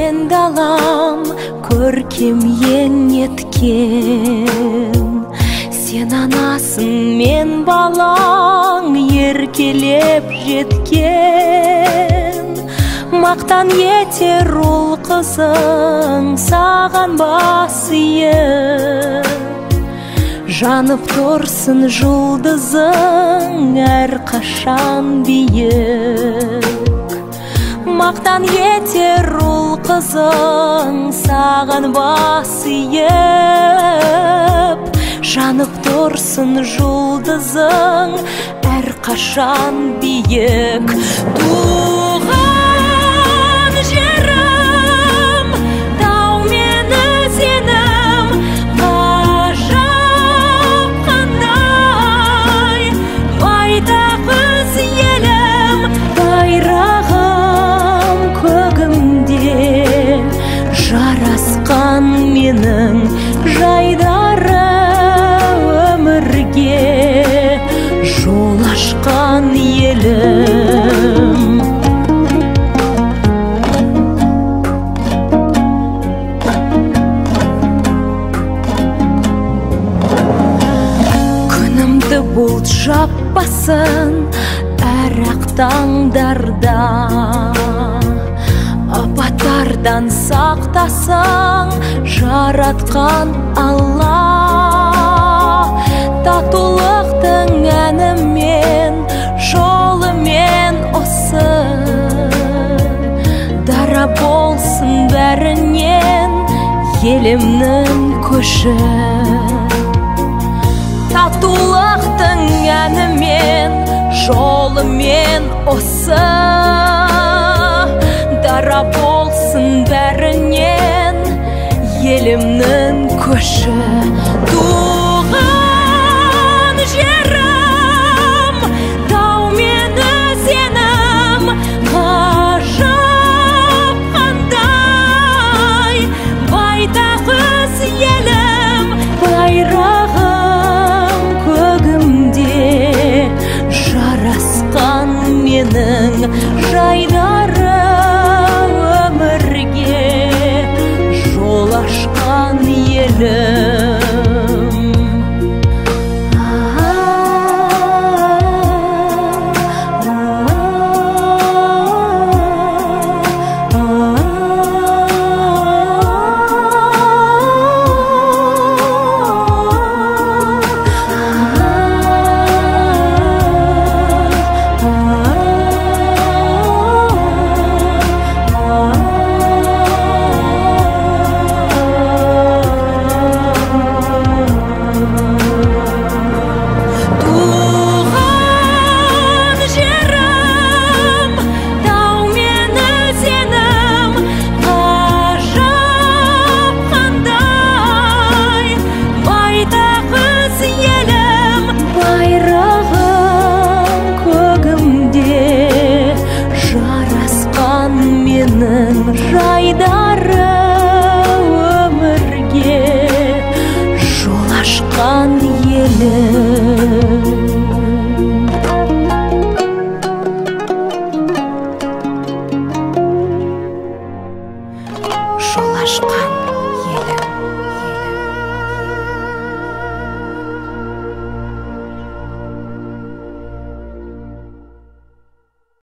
мен далам көркем ең еткен. Сен анасың, мен балаң, еркелеп жеткен. Мақтан етер ұл қызың, саған бас иіп. Жанып тұрсын жұлдызың, әрқашан биік. Мақтан етер ұл қызың, саған бас иіп. Жанып тұрсын жұлдызың, әрқашан биік. Туған жерім, тау мен өзенім, ғажап қандай. Байтақ өз елім, байрағым көгімде. Жарасқан менің жайдары өмірге, жол ашқан елім. Күнімді бұлт жаппасын әр-ақ таңдарда. Апаттардан сақтасың жаратқан Алла. Татулықтың әнімен, жолымен осы. Дара болсын бәрінен елімнің көші. Татулықтың әнімен, жолымен осы. Дара болсын бәрінен елімнің көші. Туған жерім, тау мен өзенім, ғажап қандай. Байтақ өз елім, байрағым көгімде. Жарасқан менің жайдары өмірге, жол ашқан елім. Жайдары өмірге, жол ашқан елім.